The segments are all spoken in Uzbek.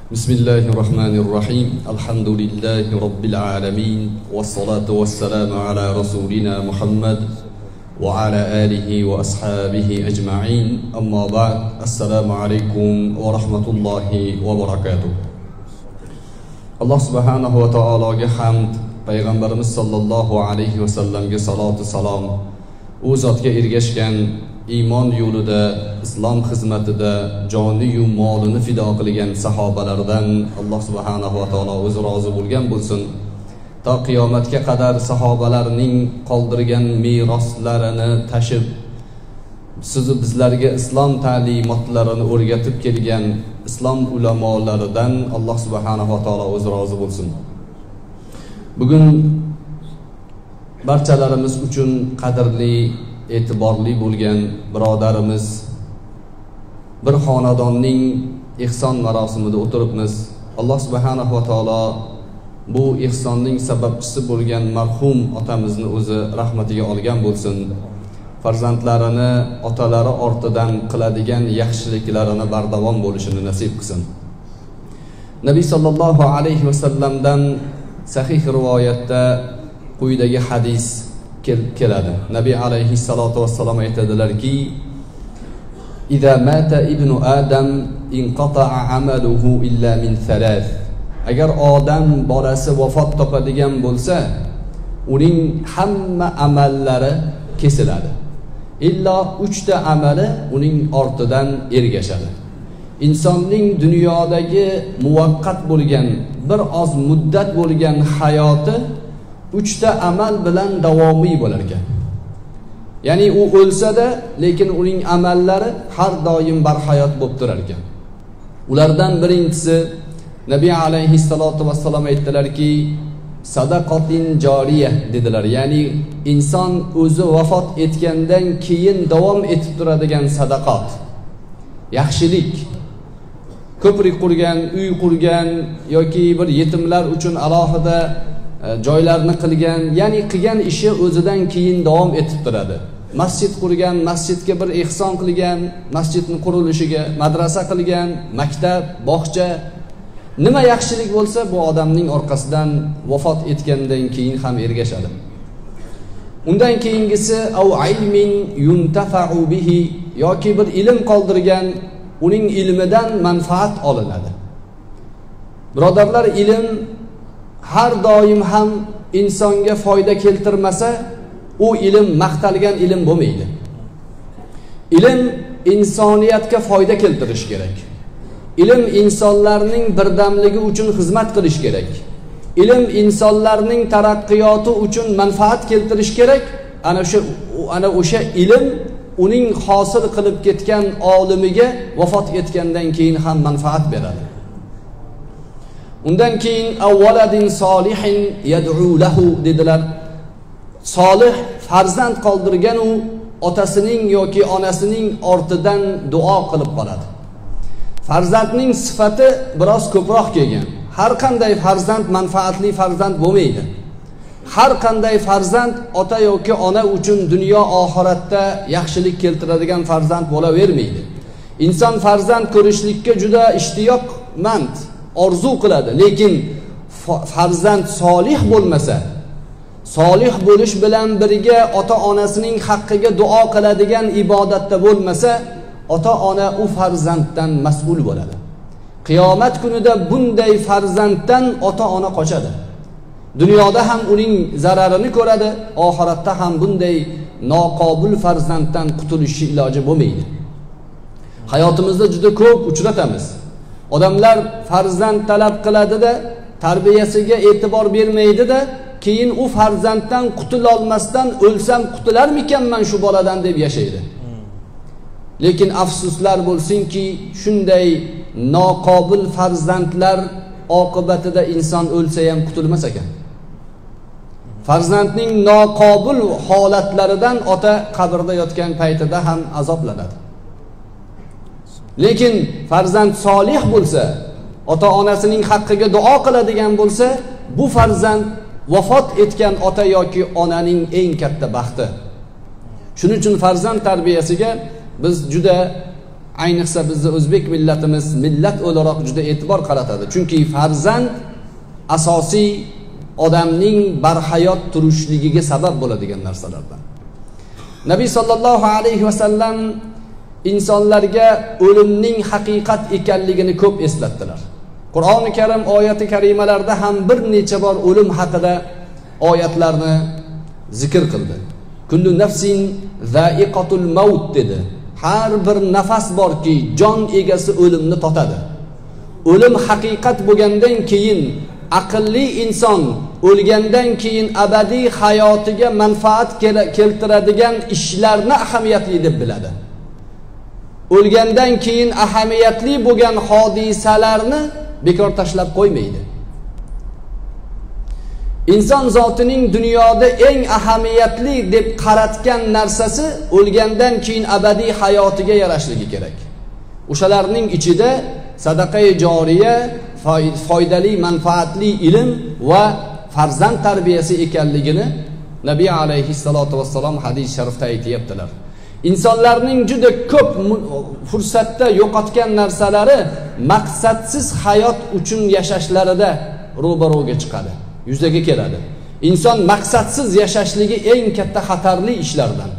Bismillahirrahmanirrahim. Alhamdulillahi Rabbil alamin. Wassalatu wassalamu ala rasulina Muhammad wa ala alihi wa ashabihi ajma'in. Amma ba'd. Assalamu alaikum wa rahmatullahi wa barakatuh. Allah subhanahu wa ta'alaga hamd, payg'ambarimiz sallallohu alayhi va sallamga salatu salom, u zotga ergashgan iymon yo'lida, islom xizmatida joni-yu molini fido qilgan sahobalardan Alloh subhanahu va taolo o'zi rozi bo'lgan bo'lsin. To qiyomatga qadar sahobalarning qoldirgan meroslarini tashib, sizni bizlarga islom ta'limotlarini o'rgatib kelgan islom ulamolaridan Alloh subhanahu va taolo o'zi rozi bo'lsin. Bugun barchalarimiz uchun qadrli, e'tiborli bo'lgan birodarimiz bir xonadonning ihson marosimida o'tiribmiz. Alloh subhanahu va taolo bu ihsonning sababchisi bo'lgan marhum otamizni o'zi rahmatiga olgan bo'lsin. Farzandlarini otalari ortidan qiladigan yaxshiliklarini bardavom bo'lishini nasib qilsin. Nabiy sallallohu alayhi va sallamdan sahih rivoyatda quyidagi hadis keladi. Nabiy alayhi salatu vassalom aytadilarki: "Iza mata ibnu Adam inqata'a amaluhu illa min thalath." Agar odam bolasi vafot topadigan bo'lsa, uning hamma amallari kesiladi. Illo 3 ta amali uning ortidan ergashadi. Insonning dunyodagi muvaqqat bo'lgan, bir oz muddat bo'lgan hayoti 3 ta amal bilan davomiy bo'lar ekan. Ya'ni u o'lsa-da, lekin uning amallari har doim barhayot bo'lib turar ekan. Ulardan birinchisi Nabiy alayhi salatu vassalom aytdilarki, sadaqatin joriya dedilar. Ya'ni inson o'zi vafot etgandan keyin davom etib turadigan sadaqat, yaxshilik, ko'prik qurgan, uy qurgan yoki bir yetimlar uchun alohida joylarni qilgan, ya'ni qilgan ishi o'zidan keyin davom etib turadi. Masjid qurgan, masjidga bir ihson qilgan, masjidning qurilishiga, madrasa qilgan, maktab, bog'cha, nima yaxshilik bo'lsa bu odamning orqasidan vafot etgandan keyin ham ergashadi. Undan keyingisi au ilmin yuntafa'u bihi, yoki bir ilm qoldirgan, uning ilmidan manfaat olinadi. Birodarlar, ilm har doim ham insonga foyda keltirmasa, u ilm maqtalgan ilm bo'lmaydi. Ilm insoniyatga foyda keltirish kerak. Ilm insonlarning birdamligi uchun xizmat qilish kerak. Ilm insonlarning taraqqiyoti uchun manfaat keltirish kerak. Ana o'sha ilm uning hosil qilib ketgan olimiga vafot etgandan keyin ham manfaat beradi. Undan keyin avvaladin solihin yad'u lahu dedilar. Solih farzand qoldirgan u otasining yoki onasining ortidan duo qilib qoladi. Farzandning sifati biroz ko'proq kelgan. Har qanday farzand manfaatli farzand bo'lmaydi. Har qanday farzand ota yoki ona uchun dunyo oxiratda yaxshilik keltiradigan farzand bo'lavermaydi. Inson farzand ko'rishlikka juda ishtiyoqmand, orzu qiladi, lekin farzand solih bo'lmasa, solih bo'lish bilan birga ota-onasining haqqiga duo qiladigan ibodatda bo'lmasa, ota-ona u farzanddan mas'ul bo'ladi. Qiyomat kunida bunday farzanddan ota-ona qochadi. Dunyoda ham uning zararini ko'radi, oxiratda ham bunday noqobil farzanddan qutulishi iloji bo'lmaydi. Hayotimizda juda ko'p uchratamiz. Odamlar farzand talab qiladi-da, tarbiyasiga e'tibor bermaydi-da, keyin u farzanddan qutula olmasdan o'lsam qutularmikanman shu boladan deb yashaydi. Lekin afsuslar bo'lsinki, shunday noqobil farzandlar oqibatida inson o'lsa ham qutulmas ekan. Farzandning noqobil holatlaridan ota qabrda yotgan paytida ham azoblanadi. Lekin farzand solih bo'lsa, ota-onasining haqqiga duo qiladigan bo'lsa, bu farzand vafot etgan ota yoki onaning eng katta baxti. Shuning uchun farzand tarbiyasiga biz juda ayniqsa bizni o'zbek millatimiz millat o'laroq juda e'tibor qaratadi. Chunki farzand asosiy odamning barhayot turishligiga sabab bo'ladigan narsalardan. Nabiy sallallohu alayhi vasallam insonlarga o'limning haqiqat ekanligini ko'p eslatdilar. Qur'oni Karim oyati karimalarda ham bir necha bor o'lim haqida oyatlarni zikr qildi. Kullu nafsin za'iqatul maut dedi. Har bir nafas borki, jon egasi o'limni totadi. O'lim haqiqat bo'lgandan keyin aqlli inson o'lgandan keyin abadiy hayotiga manfaat keltiradigan ishlarni ahamiyatli deb biladi. O'lgandan keyin ahamiyatli bo'lgan hodisalarni bekor tashlab qo'ymaydi. Inson zotining dunyoda eng ahamiyatli deb qaratgan narsasi o'lgandan keyin abadiy hayotiga yarashligi kerak. O'shalarning ichida sadaqa-i joriya, foydali, manfaatli ilm va farzand tarbiyasi ekanligini Nabiy alayhissalatu vassalom hadis sharifda aytibdilar. İnsanlarning juda ko'p fursatda yo'qotgan narsalari maqsadsiz hayot uchun yashashlarida ro'baro'ga chiqadi, yuzaga keladi. Inson maqsadsiz yashashligi eng katta xatarli ishlardan.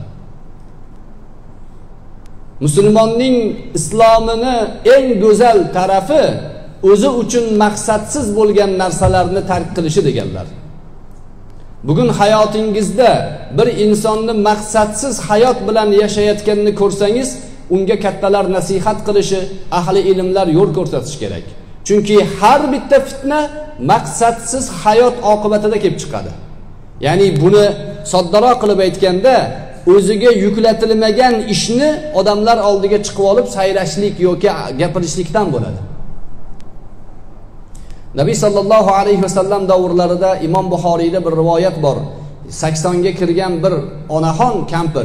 Musulmonning islomini eng go'zal tarafi o'zi uchun maqsadsiz bo'lgan narsalarni tark qilishi deganlar. Bugun hayotingizda bir insonni maqsadsiz hayot bilan yashayotganini ko'rsangiz, unga kattalar nasihat qilishi, ahli ilmlar yo'l ko'rsatish kerak. Chunki har bitta fitna maqsadsiz hayot oqibatida kelib chiqadi. Ya'ni buni soddaroq qilib aytganda, o'ziga yuklatilmagan ishni odamlar oldiga chiqib olib sayrashlik yoki gapirishlikdan bo'ladi. Nabiy sallallohu alayhi vasallam davrlarida Imom Buxoriyda bir rivoyat bor. 80 ga kirgan bir onaxon kampir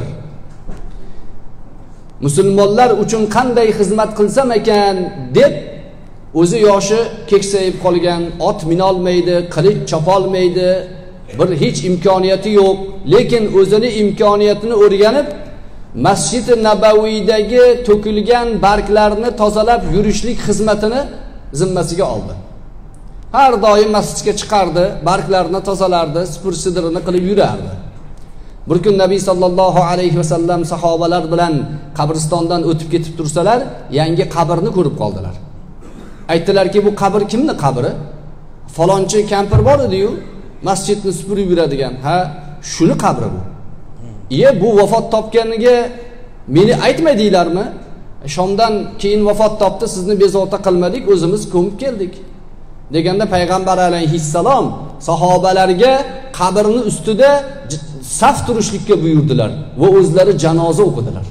musulmonlar uchun qanday xizmat qilsam ekan deb o'zi yoshi keksayib qolgan, ot minolmaydi, qilich chopolmaydi, bir hech imkoniyati yo'q, lekin o'zini imkoniyatini o'rganib Masjid-i Nabaviydagi to'kilgan barglarni tozalab yurishlik xizmatini zimmasiga oldi. Har doim masjidga chiqardi, barglarni tozalardi, supur-sidirini qilib yurardi. Bir kun Nabiy sallallohu alayhi vasallam sahobalar bilan qabristondan o'tib ketib tursalar, yangi qabrni ko'rib qoldilar. Aytdilarki, bu qabr kimni qabri? Falonchi kampir bor edi-yu, masjidni supurib yuradigan. Ha, shuni qabri bu. Bu vafot topganiga meni aytmadinglarmi? Shomdan keyin vafot topdi, sizni bezovta qilmadik, o'zimiz ko'mib keldik. Deganda payg'ambar alayhissalom sahobalarga qabrni ustida saf turishlikka buyurdilar va o'zlari janoza o'qidilar.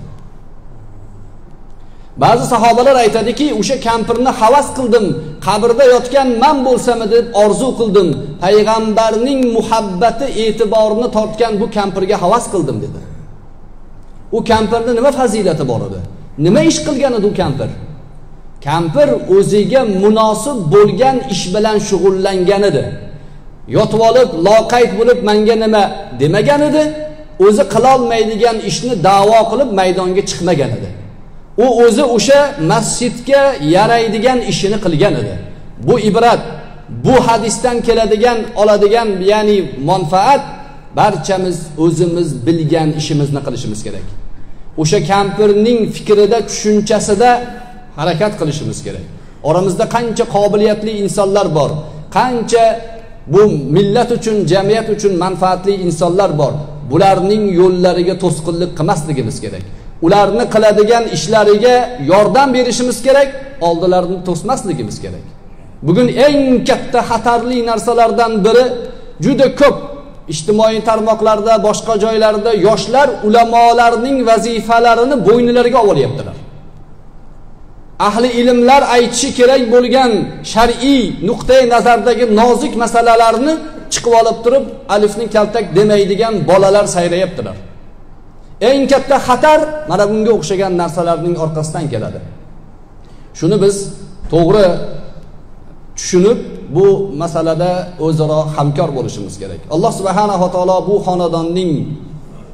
Ba'zi sahobalar aytadiki, o'sha kampirni havas qildim, qabrda yotgan men bo'lsam deb orzu qildim. Payg'ambarning muhabbati, e'tiborini tortgan bu kampirga havas qildim dedi. U kampirning nima fazilati bor edi? Nima ish qilgan edi u kampir? Kampir o'ziga munosib bo'lgan ish bilan shug'ullangan edi. Yotib olib, loqayd bo'lib menga nima demagan edi. O'zi qila olmaydigan ishni da'vo qilib maydonga chiqmagan edi. U o'zi o'sha masjidga yaraydigan ishini qilgan edi. Bu ibrat, bu hadisdan keladigan, oladigan, ya'ni manfaat barchamiz o'zimiz bilgan ishimizni qilishimiz kerak. O'sha kampirning fikrida, tushunchasida harakat qilishimiz kerak. Oramizda qancha qobiliyatli insonlar bor, qancha bu millat uchun, jamiyat uchun manfaatli insonlar bor. Bularning yo'llariga to'sqinlik qilmasligimiz kerak. Ularni qiladigan ishlariga yordam berishimiz kerak, oldilarini to'smasligimiz kerak. Bugun eng katta xatarli narsalardan biri juda ko'p ijtimoiy tarmoqlarda, boshqa joylarda yoshlar ulamolarning vazifalarini bo'ynilariga olyaptilar. Ahli ilmlar aytishi kerak bo'lgan shar'iy nuqtai nazardagi nozik masalalarni chiqib olib turib, alifning kaltak demaydigan bolalar sayrayaptilar. Eng katta xatar mana bunga o'xshagan narsalarning orqasidan keladi. Shuni biz to'g'ri tushunib, bu masalada o'zaro hamkor bo'lishimiz kerak. Alloh subhanahu va taolo bu xonadonning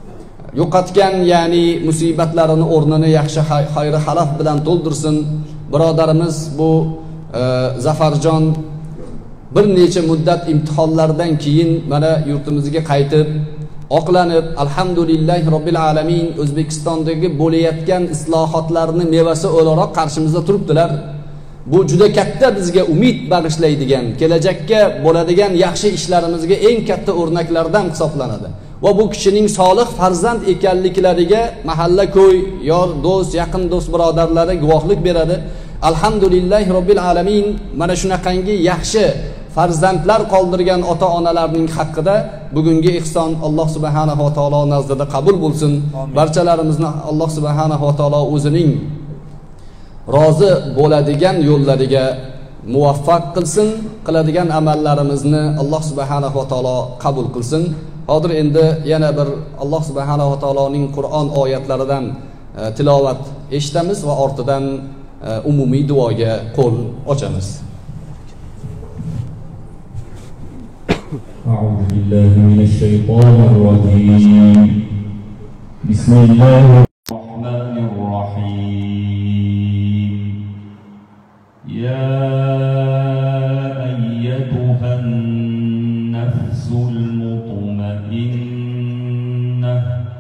yo'qotgan, ya'ni musibatlarini o'rnini yaxshi xayri xalaf bilan to'ldirsin. Birodarimiz bu Zafarjon bir necha muddat imtihonlardan keyin mana yurtimizga qaytib, oqlanib, alhamdulillahi robbil alamin O'zbekistondagi bo'layotgan islohotlarning mevasi o'laroq qarshimizda turibdilar. Bu juda katta bizga umid bag'ishlaydigan, kelajakka bo'ladigan yaxshi ishlarimizga eng katta o'rnaklardan hisoblanadi. Va bu kishining solih farzand ekanliklariga mahalla ko'y, yor, do'st, yaqin do'st birodarlari guvohlik beradi. Alhamdulillahi robbil alamin mana shunaqangi yaxshi farzandlar qoldirgan ota-onalarning haqqida bugungi ihson Alloh subhanahu va taolo nazdida qabul bo'lsin. Barchalarimizni Alloh subhanahu va taolo o'zining rozi bo'ladigan yo'llariga muvaffaq qilsin, qiladigan amallarimizni Alloh subhanahu va taolo qabul qilsin. Hozir endi yana bir Alloh subhanahu va taoloning Qur'on oyatlaridan tilovat eshitamiz va ortidan umumiy duoga qo'l ochamiz. أعوذ بالله من الشيطان الرجيم بسم الله الرحمن الرحيم يا أيتها النفس المطمئنة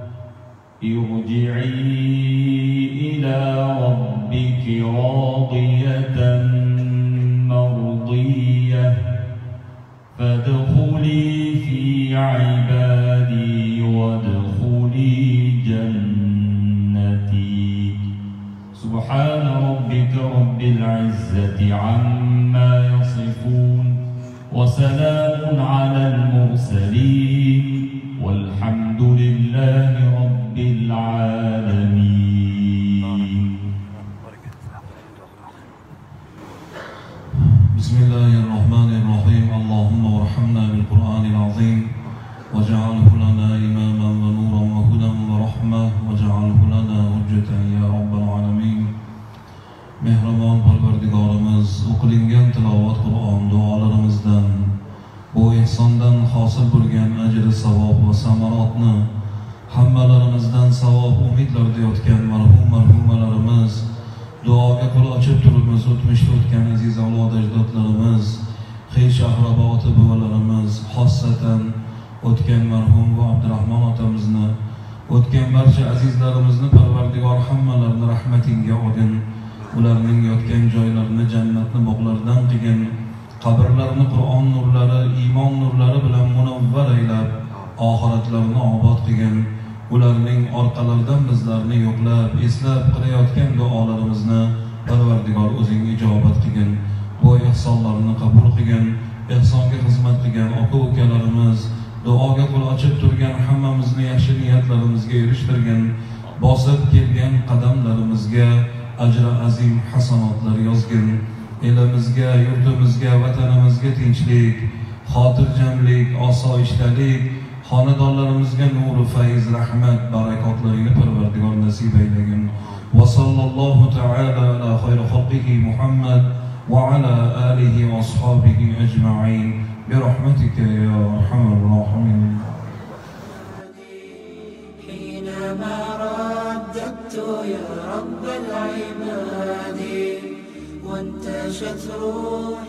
ارجعي إلى ربك راضية مرضية فادخلي في عبادي وادخلي جنتي سبحان ربك رب العزة عما يصفون وسلام على المرسلين والحمد لله رب العالمين. بسم الله الرحمن الرحيم. اللهم ارحمنا بالقرآن العظيم واجعله لنا إماما ونورا وهدى ورحمة واجعله لنا حجة يا رب العالمين. Mehribon Parvardigorimiz, o'qilingan tilovat Qur'on duolarimizdan, bu ihsondan hosil bo'lgan ajr, savob va samarotni hammalarimizdan savob umidlarda yotgan marhumalarimiz, duoga qo'l ochib turibmiz, o'tmishda o'tgan aziz avlod ajdodlarimiz, xiy shahraba ota bobolarimiz, xossatan o'tgan marhum va Abdurahmon otamizni, o'tgan barcha azizlarimizni Parvardigor hammalarini rahmatingga olgin. Ularning yotgan joylarini jannatni bog'laridan qilgin. Qabrlarini Qur'on nurlari, iymon nurlari bilan munavvar aylab, oxiratlarini obod qilgin. Ularning orqalaridan bizlarni yo'qlab, eslab qilayotgan duolarimizni Parvardigor o'zing ijobat qilgin. Bu ihsonlarni qabul qilgin. Ihsonga xizmat qilgan aka-ukalarimiz, duoga qo'l ochib turgan hammamizni yaxshi niyatlarimizga erishtirgin. Bosib kelgan qadamlarimizga ajr azim hasanotlar yozgin. Elimizga, yurtimizga, vatanimizga tinchlik, xotirjamlik, osoyishtalik, xonadonlarimizga nur, fayz, rahmat, barakotlarini Parvardigor nasib aylagin. Va sallallohu ta'ala ala xayri xalqihi Muhammad va ala alihi va ashabihi ajma'in bi rahmatika ya arhamar rahimin. حينما رددت يا رب العباد وانتشت روحي